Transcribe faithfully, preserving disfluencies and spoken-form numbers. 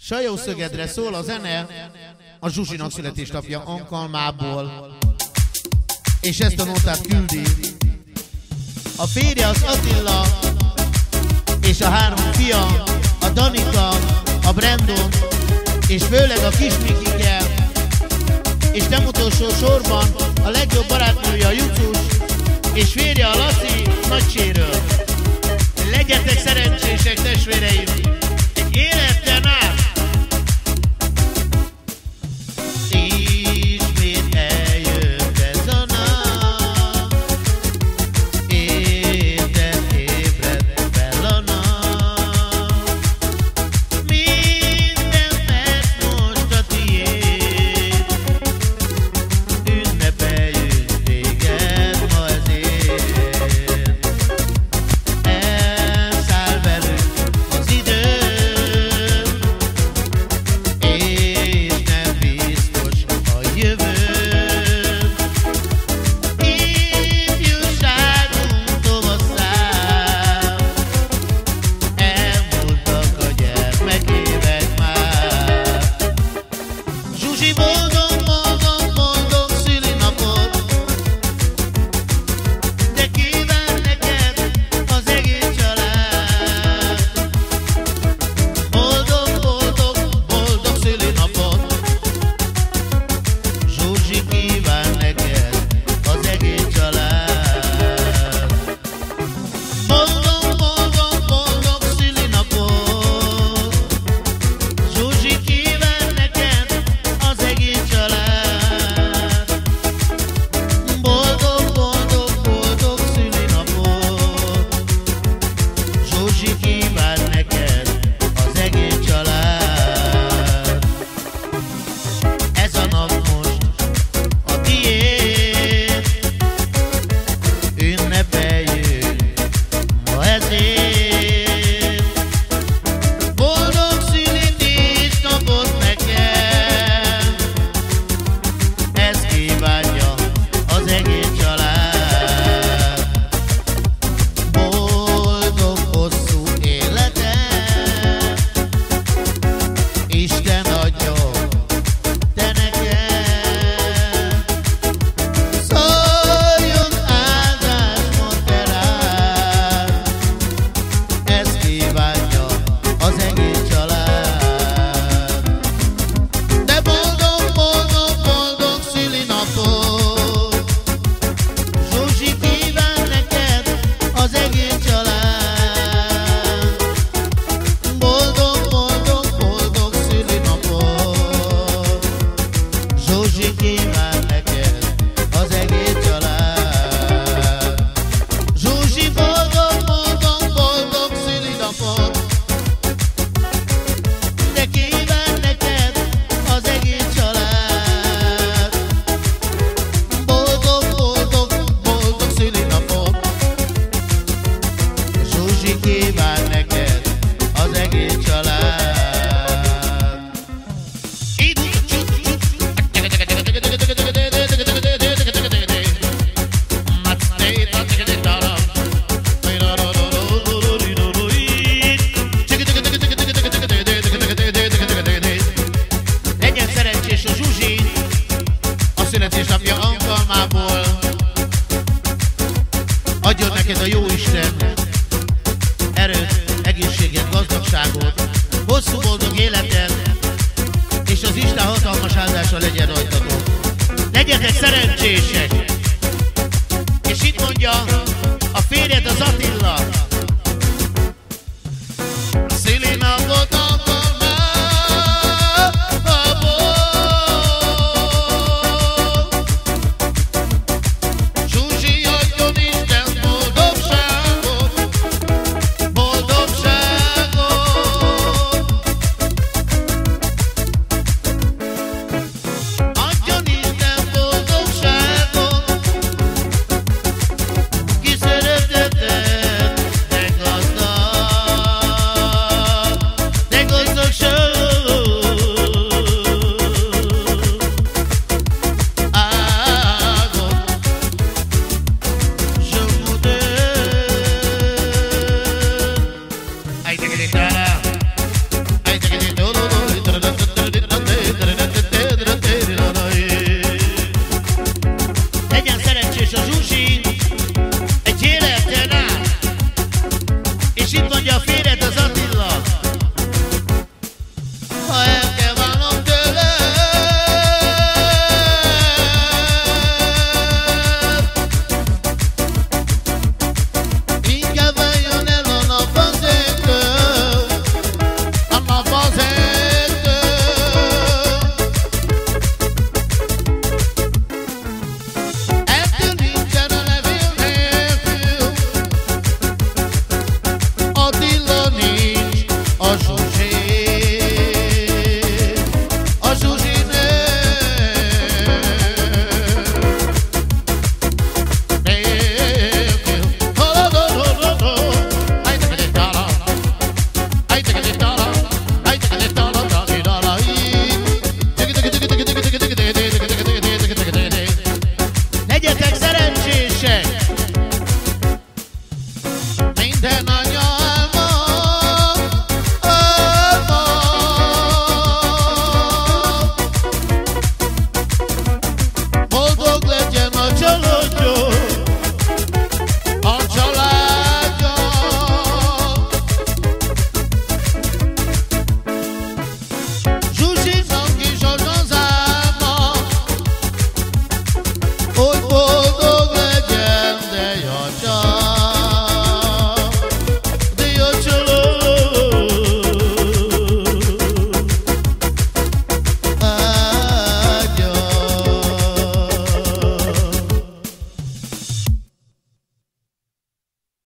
Sajószögedre szól a zene a Zsuzsinak születésnapja alkalmából, és ezt a nótát küldi a férje, az Attila, és a három fia, a Danika, a Brandon, és főleg a kis Mikike, és nem utolsó sorban a legjobb barátnője, a Jucus, és férje, a Laci Nagyséről. Legyetek szerencsések, testvéreim! Egy életen át! Ismét eljött ez a nap, érted ébred fel a nap. Minden perc most a tiéd, ünnepeljük téged ma ezért. Elszáll velünk az idő, és nem biztos a jövő. Ifjúságunk tavaszán elmúltak a gyermekévek már. Zsuzsi, boldog, boldog, boldog szülinapot, de kíván neked az egész család. Boldog, boldog, boldog szülinapot, Zsuzsi kíván neked az egész család. Boldog, boldog, boldog szülinapot, Zsuzsi kíván neked az egész család. Boldog, boldog, boldog szülinapot, Zsuzsi kíván neked az egész család. Ez a nap most a tiéd, ünnepeljük ma ezért. Boldog születésnapot neked, ezt kívánja az egész család. Boldog hosszú életet, Isten adja te neked. Szóljon áldás mond te rád, ezt kívánja az egész család. De boldog, boldog, boldog szülinapot, Zsuzsi kíván neked az egész család. Boldog, boldog, boldog szülinapot, Zsuzsi kíván neked az egész család. Zsuzsi, boldog, boldog, boldog szülinapot, de kíván neked az egész család. Boldog, boldog, boldog szülinapot, Zsuzsi kíván neked az egész család. Legyen szerencsés a Zsuzsi a születésnapja alkalmából. Adjon neked a Jóisten erőt, egészséget, gazdagságot, hosszú boldog életet, és az Isten hatalmas áldása legyen rajtatok. Legyetek szerencsések! És itt mondja a férjed, az Attila,